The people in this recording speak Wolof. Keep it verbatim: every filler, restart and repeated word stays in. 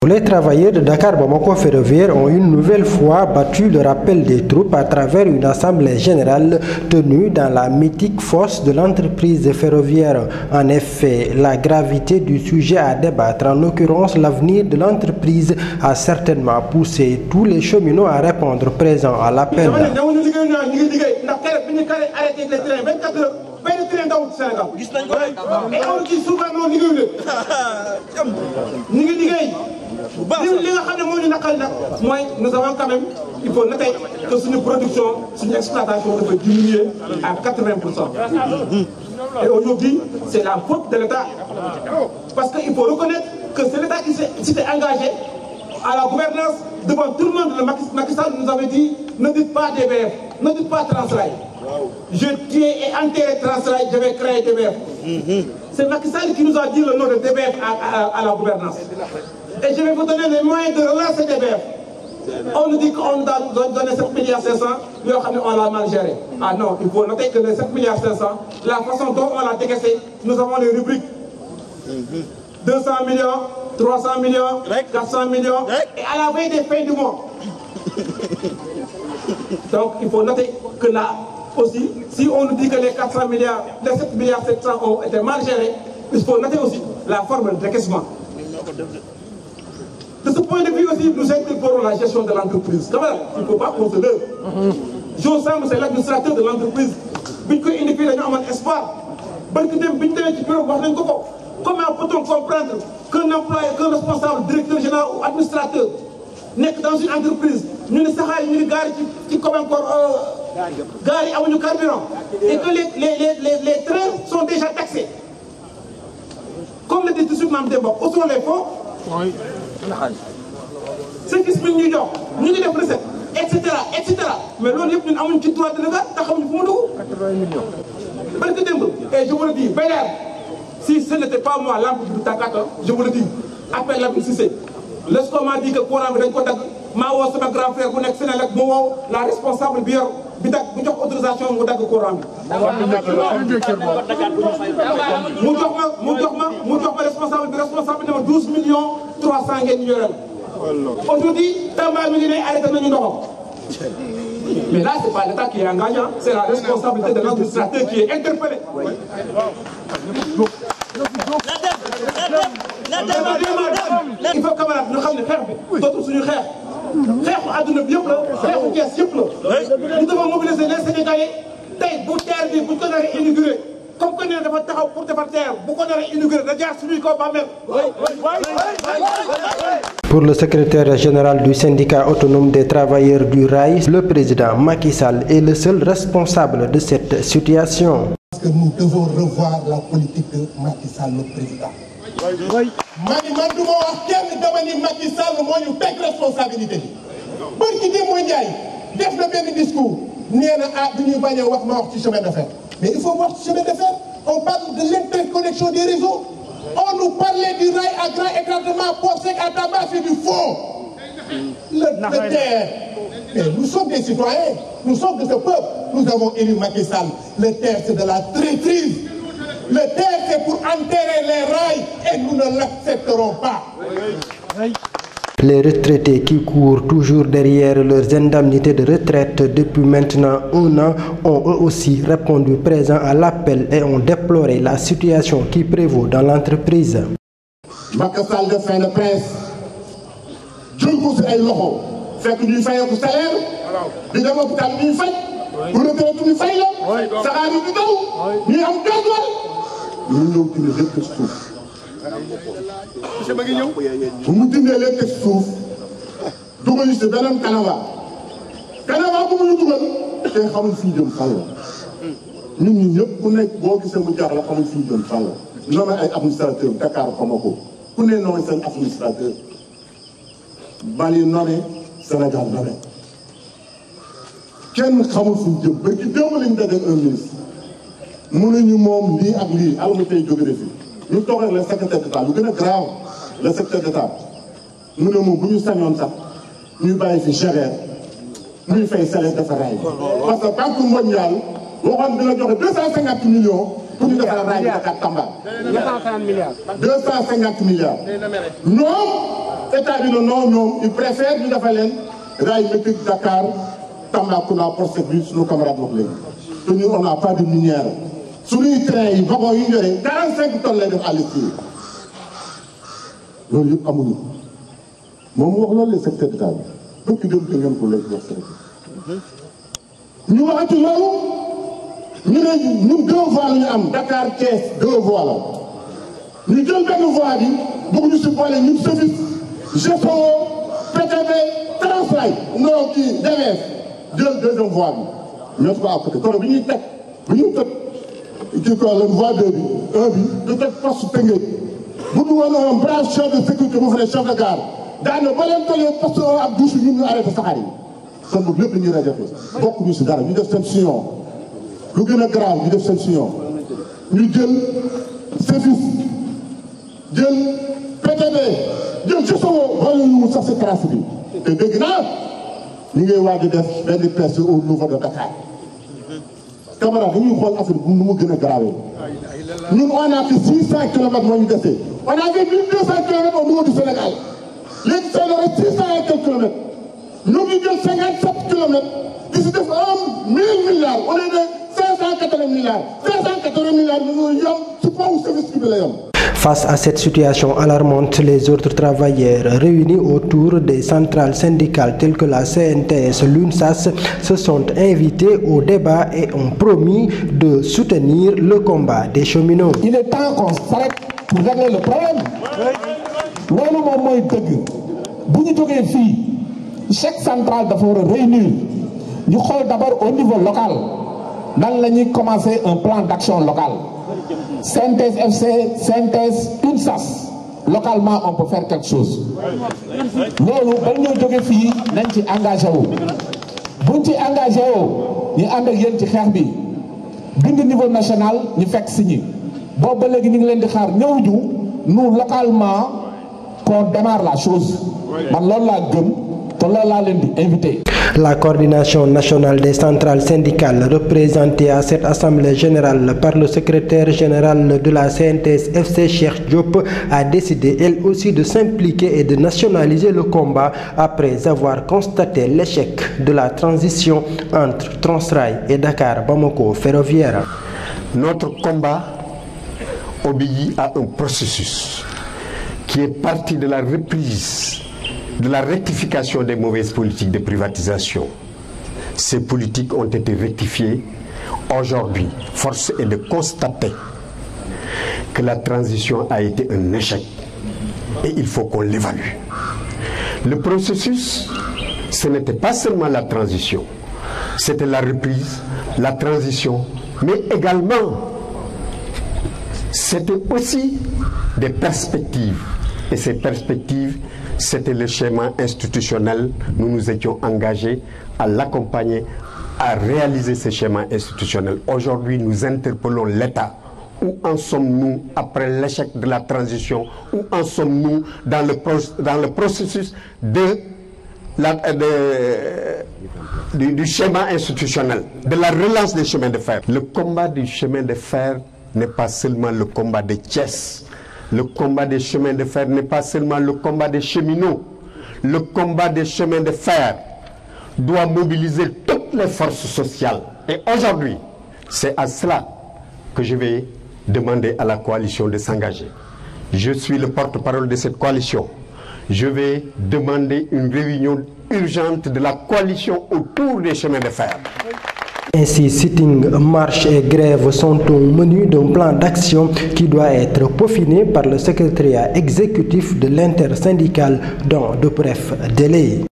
Les travailleurs de Dakar Bamako Ferroviaire ont une nouvelle fois battu le rappel des troupes à travers une assemblée générale tenue dans la mythique fosse de l'entreprise ferroviaire. En effet, la gravité du sujet à débattre, en l'occurrence l'avenir de l'entreprise, a certainement poussé tous les cheminots à répondre présents à l'appel. Nous avons quand même, il faut noter que sur une production, sur une exploitation devrait diminuer à quatre-vingts pour cent. Et aujourd'hui, c'est la faute de l'État. Parce qu'il faut reconnaître que c'est l'État qui s'était engagé à la gouvernance devant tout le monde. Le Macky Sall nous avait dit, ne dites pas D B F, ne dites pas Transrail. Je tué et enterré Transrail, je vais créer D B F. C'est Macky Sall qui nous a dit le nom de D B F à, à, à la gouvernance. Et je vais vous donner les moyens de relancer D B F. On nous dit qu'on doit donner sept milliards cinq cents, mais on l'a mal géré. Ah non, il faut noter que les sept milliards cinq cents, la façon dont on l'a décaissé, nous avons les rubriques. deux cents millions, trois cents millions, quatre cents millions, et à la veille des fins du mois. Donc il faut noter que là aussi, si on nous dit que les quatre cents milliards, les sept milliards sept cents ont été mal gérés, il faut noter aussi la forme de décaissement. De ce point de vue aussi, nous intégrons la gestion de l'entreprise. Quand même, il ne faut pas qu'on se leurre. Jean Sam, c'est l'administrateur de l'entreprise. Il faut indiquer les gens en espoir. Comment peut-on comprendre qu'un employé, qu'un responsable, directeur général ou administrateur n'est que dans une entreprise, nous ne savons pas qui comme encore gare à un carburant, et que les, les, les, les trains sont déjà taxés. Comme le dit tout de suite Mme Demba, où sont les fonds? Oui. Ce qui se fait New York, nous avons des recettes, et cetera, et cetera. Mais là, nous avons un petit droit de regard, nous avons quatre-vingts millions. Et je vous le dis, Bénin, si ce n'était pas moi, l'ample du Takata, je vous le dis, appelle la Cissé. Lorsqu'on m'a dit que le courant est contact, Mao, c'est ma grand frère, vous n'êtes pas la responsable bien, vous avez autorisation pour le courant. Nous sommes responsables, responsable de douze millions trois cents d'euros. Aujourd'hui, Tamba Millet arrête de nous. Mais là, ce n'est pas l'État qui est engageant, c'est la responsabilité de l'administrateur qui est interpellé. Il faut quand même nous nous d'autres sur nous devons mobiliser les Sénégalais. Comme qu'on est pour te faire beaucoup inauguré, Pour le secrétaire général du syndicat autonome des travailleurs du rail, le président Macky Sall est le seul responsable de cette situation. Parce que nous devons revoir la politique de Macky Sall, le président. Oui. Mani Mandouma wax kenn dama ni Macky Sall moo ñu teg responsabilité bi. Barki di mo ñay def na benn discours néna ah du ñuy bañ a wax ma wax ci chemin de fer. Mais il faut voir ce chemin de fer. On parle de l'interconnexion des réseaux. On nous parlait du rail à grand écartement, port sec à tabac, c'est du faux. Le, le terre. Mais nous sommes des citoyens, nous sommes de ce peuple. Nous avons élu Macky Sall. Le terre, c'est de la traîtrise. Le terre, c'est pour enterrer les rails et nous ne l'accepterons pas. Les retraités qui courent toujours derrière leurs indemnités de retraite depuis maintenant un an ont eux aussi répondu présent à l'appel et ont déploré la situation qui prévaut dans l'entreprise. Macky Sall de fin de presse, jël ko ci ay loxo fekk ñuy fayé ko salaire di dem hôpital ñuy fay pour retraite ñu fay la saxaar yi di daw ñuy am gasoil ñu ñëw ci lépp suuf. bu mu dindee lépp ci suuf dugal ñu si beneen canava canava bu mu dugal te xamul fi jëm fan la ñun ñi ñëpp ku nekk boo gisee mu jaar la xamul fi jëm fan la nommé ay administrateur Dakar Bamako ku ne nommé seen administrateur Mali nommé Sénégal nommé kenn xamul fi jëm ba ki démb lañ daje un ministre mënuñu moom lii ak lii alamu tey jóge na fi ñu toog ak le secrétaire d'État lu gën a grave le secrétaire d'État mu ne moom bu ñu sañoon sax ñuy bàyyi fi Chérère muy fay salaire dafa raay parce que banque mondiale waxoon dina joxe deux cent cinquante millions pour ñu defar raay bi Dakar Tamba. deux cent cinquante milliards. deux cent cinquante milliards. ñoom état bi non ñoom ils préfèrent ñu defal leen rail métrique Dakar Tambacounda Port Service suñu camarade wax léegi te ñun on n'a pas de minière suñuy train yi wagon yi ñu yore quarante-cinq tonnes lay def à l'heure loolu yëpp amuñu moom wax loolu le secteur d'état bi bëgg dem te ngeen ko lay wax ñu waxati loolu ñu ne ñun deux voies la ñu am Dakar Thiès deux voies la ñu jël benn voie bi bëgg ñu si boole ñun service G P O P T B Transrail non kii D V F jël deuxième voie bi ñoo ko à côté kon bi ñuy teg bi ñuy teg kii quoi la voie deux bi un bi ñu teg poste Tëngéej bu ñu woon un brave chef de sécurité bu fa ne chef de gare daanaka ba leen tollee poste ak douche ñun ñu arrêté saxaar yi kon boog lépp la ñuy rajafee bokk ñu si dara ñu def seen sillon lu gën a grave ñu def seen sillon ñu jël service jël P T B jël ci soo wala ñu sax si trace bi te dégg naa ñu ngay waaj a def benn percée au niveau de Dakar camarade dañuy xool affaire bi nu mu gën a grave ñun on a fait six cent kilomètres moo ñu desee on a fait mille deux cent kilomètres au niveau du Sénégal léegi c'est le six cent et quelques kilomètres ñu ngi jël cinquante-sept kilomètres di si def un mille milliards au lieu de cinq cent quatre-vingts milliards cinq cent quatre-vingts milliards ñu yom ci kaw service public la yom. Face à cette situation alarmante, les autres travailleurs réunis autour des centrales syndicales telles que la C N T S, l'UNSAS se sont invités au débat et ont promis de soutenir le combat des cheminots. Il est temps qu'on s'arrête pour régler le problème. loolu moom mooy dëgg bu ñu jógee fii chaque centrale dafa war a réunir ñu xool d'abord au niveau local nan la ñuy commencer un plan d'action local. C N T S F C, C N T S, UNSAS, localement on peut faire quelque chose. loolu ba ñoo jóge fii nañ ci engagé wu buñ ci engagé wu ñu ànd ak yéen ci xeex bi bind niveau national ñu fekk si ñi boobu ba léegi ñu ngi leen di xaar ñëw ñu nous localement qu'on démarre la chose man loolu laa gëm te loolu laa leen di invité. La coordination nationale des centrales syndicales représentée à cette assemblée générale par le secrétaire général de la C N T S F C Cheikh Diop a décidé elle aussi de s'impliquer et de nationaliser le combat après avoir constaté l'échec de la transition entre Transrail et Dakar Bamako ferroviaire. Notre combat obéit à un processus qui est parti de la reprise, de la rectification des mauvaises politiques de privatisation. Ces politiques ont été rectifiées. Aujourd'hui, force est de constater que la transition a été un échec et il faut qu'on l'évalue. Le processus, ce n'était pas seulement la transition, c'était la reprise, la transition, mais également c'était aussi des perspectives. Et ces perspectives, c'était le schéma institutionnel. Nous nous étions engagés à l'accompagner, à réaliser ce schéma institutionnel. Aujourd'hui, nous interpellons l'État. Où en sommes-nous après l'échec de la transition? Où en sommes-nous dans le, dans le processus de la, de, du, du schéma institutionnel, de la relance des chemins de fer? Le combat du chemin de fer n'est pas seulement le combat des Thiès. Le combat des chemins de fer n'est pas seulement le combat des cheminots. Le combat des chemins de fer doit mobiliser toutes les forces sociales. Et aujourd'hui, c'est à cela que je vais demander à la coalition de s'engager. Je suis le porte-parole de cette coalition. Je vais demander une réunion urgente de la coalition autour des chemins de fer. Ainsi, sitting, marche et grève sont au menu d'un plan d'action qui doit être peaufiné par le secrétariat exécutif de l'intersyndicale dans de brefs délais.